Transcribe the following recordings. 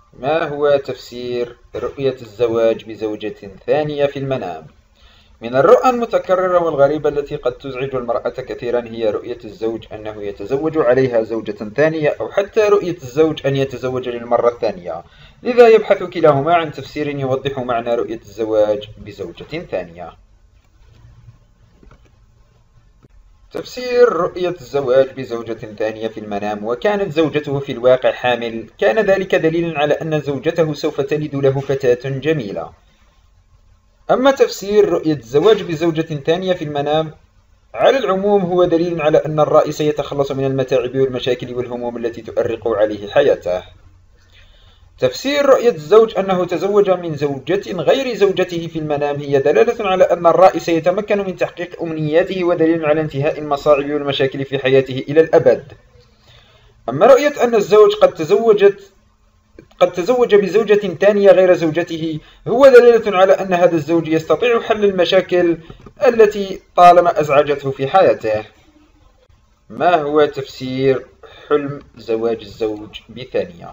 ما هو تفسير رؤية الزواج بزوجة ثانية في المنام؟ من الرؤى المتكررة والغريبة التي قد تزعج المرأة كثيرا هي رؤية الزوج أنه يتزوج عليها زوجة ثانية، أو حتى رؤية الزوج أن يتزوج للمرة الثانية. لذا يبحث كلاهما عن تفسير يوضح معنى رؤية الزواج بزوجة ثانية. تفسير رؤية الزواج بزوجة ثانية في المنام وكانت زوجته في الواقع حامل، كان ذلك دليلا على أن زوجته سوف تلد له فتاة جميلة. أما تفسير رؤية الزواج بزوجة ثانية في المنام على العموم هو دليل على أن الرائي سيتخلص من المتاعب والمشاكل والهموم التي تؤرق عليه حياته. تفسير رؤية الزوج أنه تزوج من زوجة غير زوجته في المنام هي دلالة على أن الرائي سيتمكن من تحقيق أمنياته ودليل على انتهاء المصاعب والمشاكل في حياته إلى الأبد. أما رؤية أن الزوج قد تزوج بزوجة ثانية غير زوجته هو دلالة على أن هذا الزوج يستطيع حل المشاكل التي طالما أزعجته في حياته. ما هو تفسير حلم زواج الزوج بثانية؟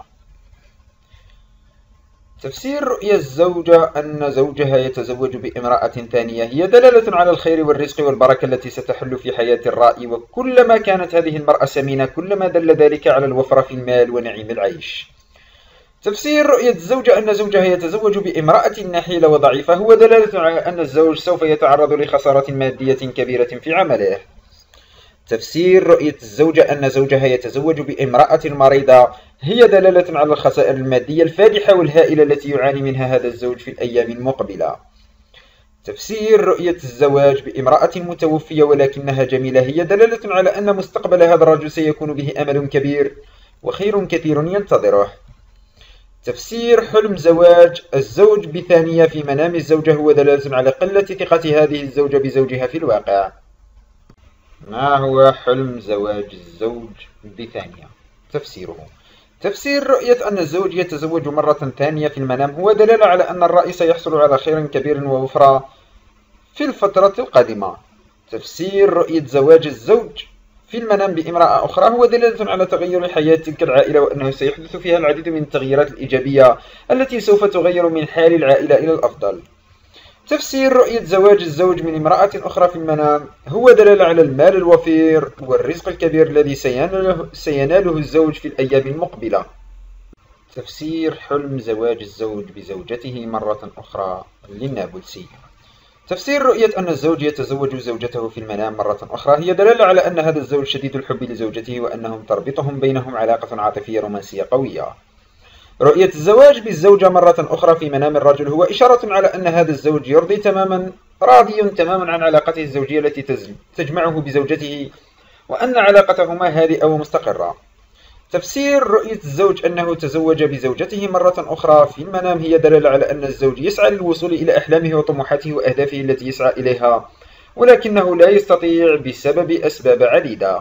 تفسير رؤيا الزوجة أن زوجها يتزوج بامرأة ثانية هي دلالة على الخير والرزق والبركة التي ستحل في حياة الرائي، وكلما كانت هذه المرأة سمينة كلما دل ذلك على الوفرة في المال ونعيم العيش. تفسير رؤية الزوجة أن زوجها يتزوج بامرأة نحيلة وضعيفة هو دلالة على أن الزوج سوف يتعرض لخسارة مادية كبيرة في عمله. تفسير رؤية الزوجة أن زوجها يتزوج بامرأة مريضة هي دلالة على الخسائر المادية الفادحة والهائلة التي يعاني منها هذا الزوج في الأيام المقبلة. تفسير رؤية الزواج بامرأة متوفية ولكنها جميلة هي دلالة على أن مستقبل هذا الرجل سيكون به أمل كبير وخير كثير ينتظره. تفسير حلم زواج الزوج بثانية في منام الزوجة هو دلالة على قلة ثقة هذه الزوجة بزوجها في الواقع. ما هو حلم زواج الزوج بثانية؟ تفسيره: تفسير رؤية أن الزوج يتزوج مرة ثانية في المنام هو دلالة على أن الرائي سيحصل على خير كبير ووفرة في الفترة القادمة. تفسير رؤية زواج الزوج في المنام بامرأة أخرى هو دلالة على تغير حياة تلك العائلة وأنه سيحدث فيها العديد من التغييرات الإيجابية التي سوف تغير من حال العائلة إلى الأفضل. تفسير رؤية زواج الزوج من امرأة أخرى في المنام هو دلالة على المال الوفير والرزق الكبير الذي سيناله الزوج في الأيام المقبلة. تفسير حلم زواج الزوج بزوجته مرة أخرى للنابلسي: تفسير رؤية أن الزوج يتزوج زوجته في المنام مرة أخرى هي دلالة على أن هذا الزوج شديد الحب لزوجته وأنهم تربطهم بينهم علاقة عاطفية رومانسية قوية. رؤية الزواج بالزوجة مرة أخرى في منام الرجل هو إشارة على أن هذا الزوج راضي تماما عن علاقته الزوجية التي تجمعه بزوجته وأن علاقتهما هادئة ومستقرة. تفسير رؤية الزوج أنه تزوج بزوجته مرة أخرى في المنام هي دلالة على أن الزوج يسعى للوصول إلى أحلامه وطموحاته وأهدافه التي يسعى إليها ولكنه لا يستطيع بسبب أسباب عديدة.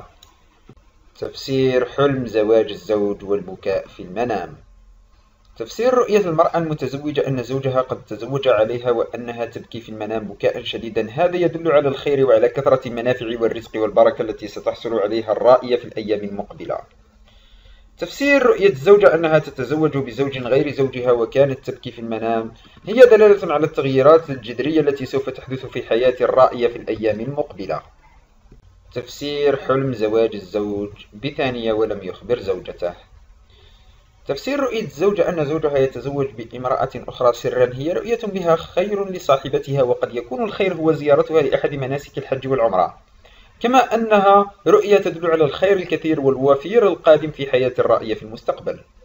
تفسير حلم زواج الزوج والبكاء في المنام: تفسير رؤية المرأة المتزوجة أن زوجها قد تزوج عليها وأنها تبكي في المنام بكاء شديدا هذا يدل على الخير وعلى كثرة المنافع والرزق والبركة التي ستحصل عليها الرائية في الأيام المقبلة. تفسير رؤية الزوجة أنها تتزوج بزوج غير زوجها وكانت تبكي في المنام هي دلالة على التغييرات الجذرية التي سوف تحدث في حياة الرائية في الأيام المقبلة. تفسير حلم زواج الزوج بثانية ولم يخبر زوجته: تفسير رؤية الزوجة أن زوجها يتزوج بامرأة أخرى سرا هي رؤية بها خير لصاحبتها وقد يكون الخير هو زيارتها لأحد مناسك الحج والعمرة، كما أنها رؤية تدل على الخير الكثير والوفير القادم في حياة الرائية في المستقبل.